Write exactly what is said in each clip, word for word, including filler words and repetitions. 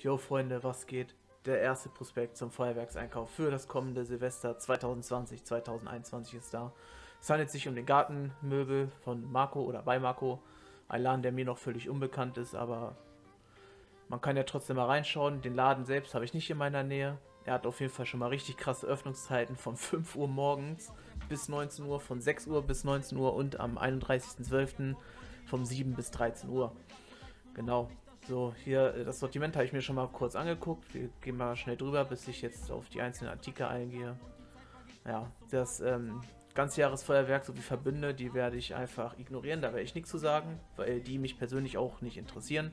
Jo Freunde, was geht? Der erste Prospekt zum Feuerwerkseinkauf für das kommende Silvester zwanzig zwanzig zwanzig einundzwanzig ist da. Es handelt sich um den Gartenmöbel von Marco oder bei Marco. Ein Laden, der mir noch völlig unbekannt ist, aber man kann ja trotzdem mal reinschauen. Den Laden selbst habe ich nicht in meiner Nähe. Er hat auf jeden Fall schon mal richtig krasse Öffnungszeiten von fünf Uhr morgens bis neunzehn Uhr, von sechs Uhr bis neunzehn Uhr und am einunddreißigsten zwölften von sieben bis dreizehn Uhr. Genau. So, hier, das Sortiment habe ich mir schon mal kurz angeguckt. Wir gehen mal schnell drüber, bis ich jetzt auf die einzelnen Artikel eingehe. Ja, das ähm, Ganzjahresfeuerwerk sowie Verbünde, die werde ich einfach ignorieren. Da werde ich nichts zu sagen, weil die mich persönlich auch nicht interessieren.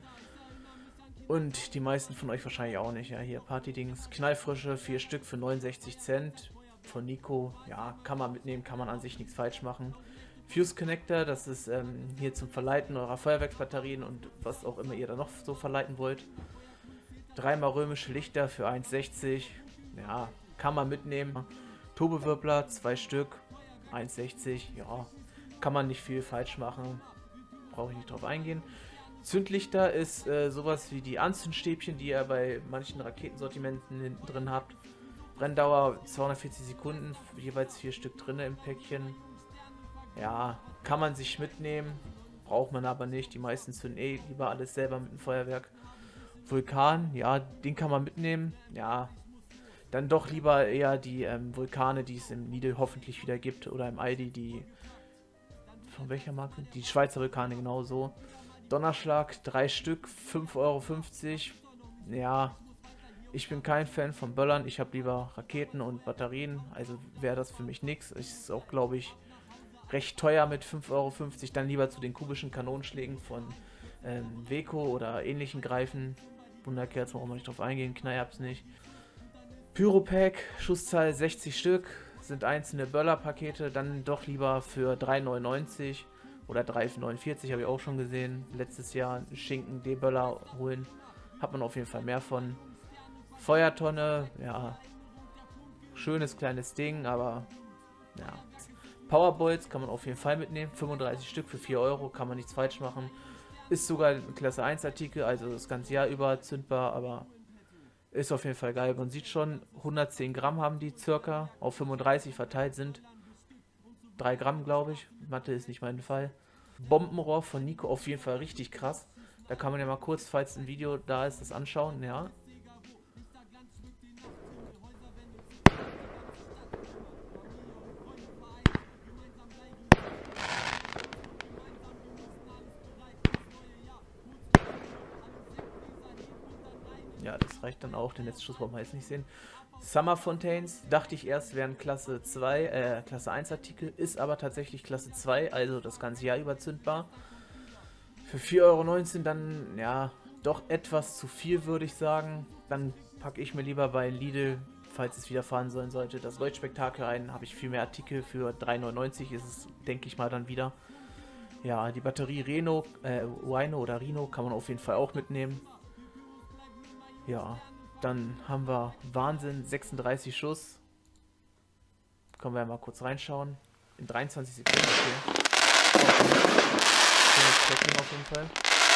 Und die meisten von euch wahrscheinlich auch nicht. Ja, hier Partydings, knallfrische, vier Stück für neunundsechzig Cent von Nico. Ja, kann man mitnehmen, kann man an sich nichts falsch machen. Fuse Connector, das ist ähm, hier zum Verleiten eurer Feuerwerksbatterien und was auch immer ihr da noch so verleiten wollt. Dreimal römische Lichter für eins sechzig. Ja, kann man mitnehmen. Turbowirbler, zwei Stück, eins sechzig. Ja, kann man nicht viel falsch machen. Brauche ich nicht drauf eingehen. Zündlichter ist äh, sowas wie die Anzündstäbchen, die ihr bei manchen Raketensortimenten hinten drin habt. Brenndauer zweihundertvierzig Sekunden, jeweils vier Stück drin im Päckchen. Ja, kann man sich mitnehmen, braucht man aber nicht. Die meisten zünden eh lieber alles selber mit dem Feuerwerk. Vulkan, ja, den kann man mitnehmen. Ja, dann doch lieber eher die ähm, Vulkane, die es im Lidl hoffentlich wieder gibt. Oder im Aldi, die... Von welcher Marke? Die Schweizer Vulkane, genau so. Donnerschlag, drei Stück, fünf Euro fünfzig. Ja, ich bin kein Fan von Böllern. Ich habe lieber Raketen und Batterien. Also wäre das für mich nichts. Ist auch, glaube ich, recht teuer mit fünf Euro fünfzig. Dann lieber zu den kubischen Kanonenschlägen von ähm, Weco oder ähnlichen greifen. Wunderkerzen, warum wir nicht drauf eingehen, Knallabs nicht. Pyropack, Schusszahl sechzig Stück, sind einzelne Böllerpakete. Dann doch lieber für drei neunundneunzig oder drei neunundvierzig, habe ich auch schon gesehen. Letztes Jahr einen Schinken D-Böller holen. Hat man auf jeden Fall mehr von. Feuertonne, ja. Schönes kleines Ding, aber ja. Powerbolts kann man auf jeden Fall mitnehmen. fünfunddreißig Stück für vier Euro, kann man nichts falsch machen. Ist sogar ein Klasse eins Artikel, also das ganze Jahr über zündbar, aber ist auf jeden Fall geil. Man sieht schon, hundertzehn Gramm haben die circa, auf fünfunddreißig verteilt sind drei Gramm, glaube ich. Mathe ist nicht mein Fall. Bombenrohr von Nico, auf jeden Fall richtig krass. Da kann man ja mal kurz, falls ein Video da ist, das anschauen, ja. Ja, das reicht dann auch, den letzten Schuss brauchen wir jetzt nicht sehen. Summer Fontaines, dachte ich erst wären Klasse zwei, äh, Klasse eins Artikel, ist aber tatsächlich Klasse zwei, also das ganze Jahr überzündbar. Für vier Euro neunzehn dann, ja, doch etwas zu viel, würde ich sagen. Dann packe ich mir lieber bei Lidl, falls es wieder fahren sollen sollte, das Leuchtspektakel ein. Habe ich viel mehr Artikel, für drei neunundneunzig ist es, denke ich mal, dann wieder. Ja, die Batterie Reno, äh, Rhino oder Rhino kann man auf jeden Fall auch mitnehmen. Ja, dann haben wir Wahnsinn, sechsunddreißig Schuss. Können wir ja mal kurz reinschauen. In dreiundzwanzig Sekunden. Okay. Schönes Tracking auf jeden Fall.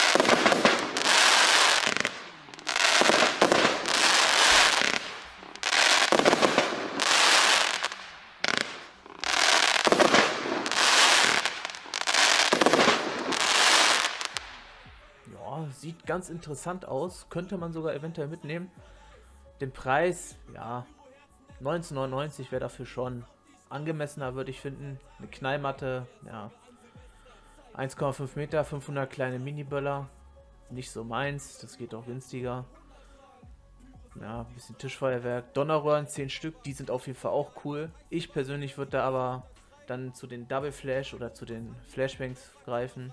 Ja, sieht ganz interessant aus. Könnte man sogar eventuell mitnehmen. Den Preis, ja, neunzehn neunundneunzig wäre dafür schon angemessener, würde ich finden. Eine Knallmatte, ja, eins Komma fünf Meter, fünfhundert kleine Mini-Böller. Nicht so meins, das geht auch günstiger. Ja, ein bisschen Tischfeuerwerk. Donnerröhren, zehn Stück, die sind auf jeden Fall auch cool. Ich persönlich würde da aber dann zu den Double Flash oder zu den Flashbangs greifen.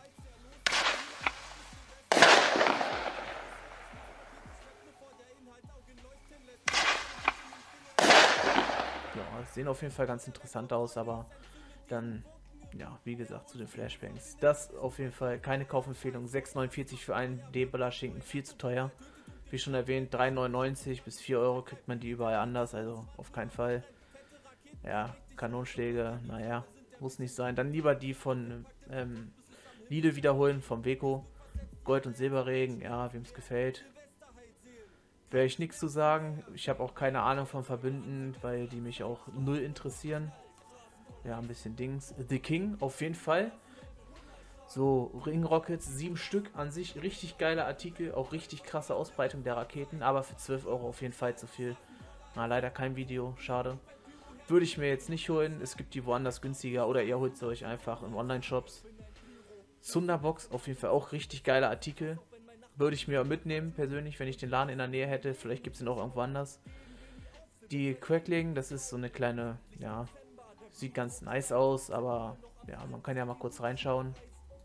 Ja, sehen auf jeden Fall ganz interessant aus, aber dann, ja, wie gesagt, zu den Flashbangs. Das auf jeden Fall keine Kaufempfehlung. sechs neunundvierzig für einen D-Böller Schinken, viel zu teuer. Wie schon erwähnt, drei neunundneunzig bis vier Euro kriegt man die überall anders, also auf keinen Fall. Ja, Kanonschläge, naja, muss nicht sein. Dann lieber die von ähm, Lidl wiederholen, vom Weco. Gold- und Silberregen, ja, wem es gefällt. werde ich nichts zu sagen. Ich habe auch keine Ahnung von Verbünden, weil die mich auch null interessieren. Ja, ein bisschen Dings. The King, auf jeden Fall. So, Ring Rockets, sieben Stück an sich. Richtig geile Artikel, auch richtig krasse Ausbreitung der Raketen. Aber für zwölf Euro auf jeden Fall zu viel. Na, leider kein Video, schade. Würde ich mir jetzt nicht holen. Es gibt die woanders günstiger. Oder ihr holt sie euch einfach in Online-Shops. Thunderbox, auf jeden Fall auch richtig geile Artikel. Würde ich mir mitnehmen, persönlich, wenn ich den Laden in der Nähe hätte. Vielleicht gibt es ihn auch irgendwo anders. Die Crackling, das ist so eine kleine, ja, sieht ganz nice aus, aber ja, man kann ja mal kurz reinschauen.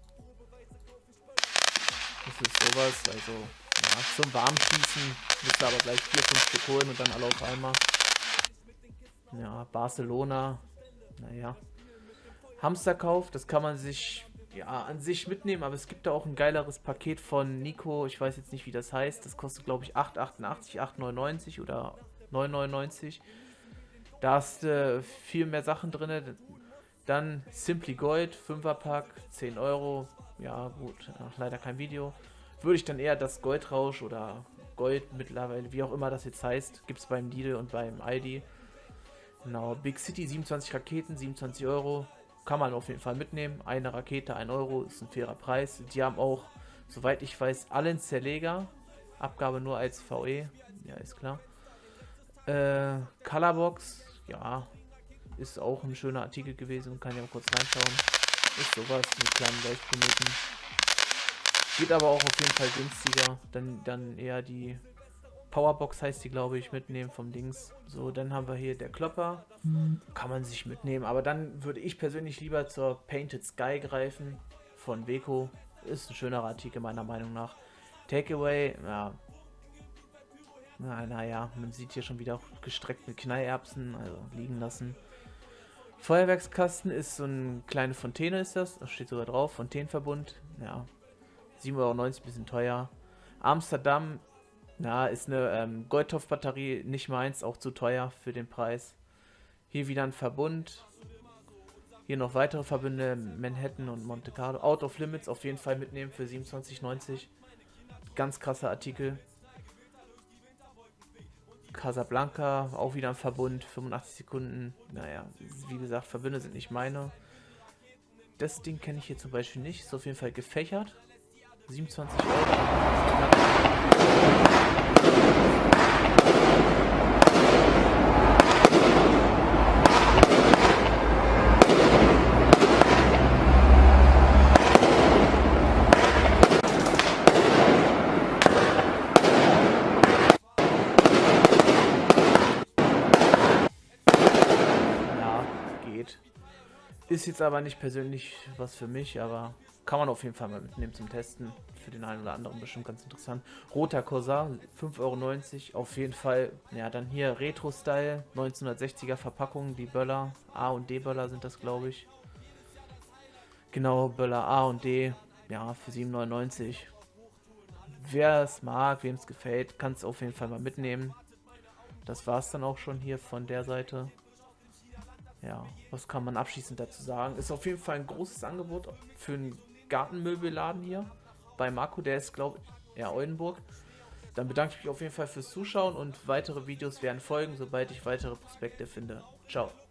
Das ist sowas, also ja, zum Warmschießen müsst ihr aber gleich vier, fünf Stück holen und dann alle auf einmal. Ja, Barcelona, naja. Hamsterkauf, das kann man sich ja an sich mitnehmen, aber es gibt da auch ein geileres Paket von Nico, ich weiß jetzt nicht, wie das heißt, das kostet glaube ich acht achtundachtzig, acht neunundneunzig oder neun neunundneunzig. Da hast du äh, viel mehr Sachen drin. Dann Simply Gold, fünfer Pack, zehn Euro. Ja gut, ach, leider kein Video. Würde ich dann eher das Goldrausch oder Gold mittlerweile, wie auch immer das jetzt heißt, gibt es beim Lidl und beim Aldi. Genau, Big City, siebenundzwanzig Raketen, siebenundzwanzig Euro. Kann man auf jeden Fall mitnehmen. Eine Rakete, ein Euro, ist ein fairer Preis. Die haben auch, soweit ich weiß, alle einen Zerleger. Abgabe nur als V E. Ja, ist klar. Äh, Colorbox, ja, ist auch ein schöner Artikel gewesen. Kann ja mal kurz reinschauen. Ist sowas mit kleinen Leuchtplaneten. Geht aber auch auf jeden Fall günstiger. Dann, dann eher die Powerbox heißt die, glaube ich, mitnehmen vom Dings. So, dann haben wir hier der Klopper. Kann man sich mitnehmen. Aber dann würde ich persönlich lieber zur Painted Sky greifen. Von Beko. Ist ein schönerer Artikel meiner Meinung nach. Takeaway, ja. Na, naja, man sieht hier schon wieder gestreckt mit Knallerbsen, also liegen lassen. Feuerwerkskasten ist so eine kleine Fontäne, ist das. Das steht sogar drauf. Fontänenverbund, ja. sieben Euro neunzig, bisschen teuer. Amsterdam, na, ist eine ähm, Goldtopf-Batterie, nicht meins, auch zu teuer für den Preis. Hier wieder ein Verbund. Hier noch weitere Verbünde, Manhattan und Monte Carlo. Out of Limits auf jeden Fall mitnehmen für siebenundzwanzig neunzig. Ganz krasser Artikel. Casablanca, auch wieder ein Verbund, fünfundachtzig Sekunden. Naja, wie gesagt, Verbünde sind nicht meine. Das Ding kenne ich hier zum Beispiel nicht. Ist auf jeden Fall gefächert. siebenundzwanzig Euro. Ist jetzt aber nicht persönlich was für mich, aber kann man auf jeden Fall mal mitnehmen zum Testen. Für den einen oder anderen bestimmt ganz interessant. Roter Corsair, fünf Euro neunzig, auf jeden Fall. Ja, dann hier Retro-Style, neunzehnhundertsechziger Verpackung, die Böller, A und D Böller sind das, glaube ich. Genau, Böller A und D, ja, für sieben neunundneunzig. Wer es mag, wem es gefällt, kann es auf jeden Fall mal mitnehmen. Das war es dann auch schon hier von der Seite. Ja, was kann man abschließend dazu sagen? Ist auf jeden Fall ein großes Angebot für einen Gartenmöbelladen hier bei Marco, der ist, glaube ich, ja, Oldenburg. Dann bedanke ich mich auf jeden Fall fürs Zuschauen und weitere Videos werden folgen, sobald ich weitere Prospekte finde. Ciao.